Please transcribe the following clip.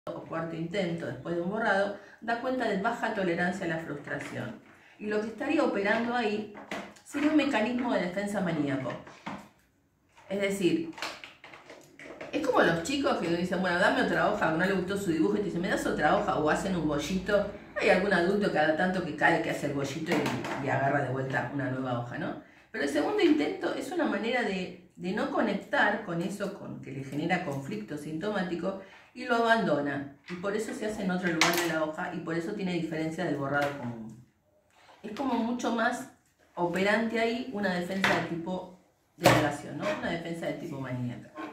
o cuarto intento después de un borrado, da cuenta de baja tolerancia a la frustración. Y lo que estaría operando ahí sería un mecanismo de defensa maníaco. Es decir, es como los chicos que dicen, bueno, dame otra hoja, no le gustó su dibujo, y te dicen, ¿me das otra hoja? O hacen un bollito. Hay algún adulto cada tanto que cae, que hace el bollito y agarra de vuelta una nueva hoja, ¿no? Pero el segundo intento es una manera de no conectar con eso que le genera conflicto sintomático y lo abandona. Y por eso se hace en otro lugar de la hoja y por eso tiene diferencia del borrado común. Es como mucho más operante ahí una defensa de tipo de negación, ¿no? Una defensa de tipo maníaca.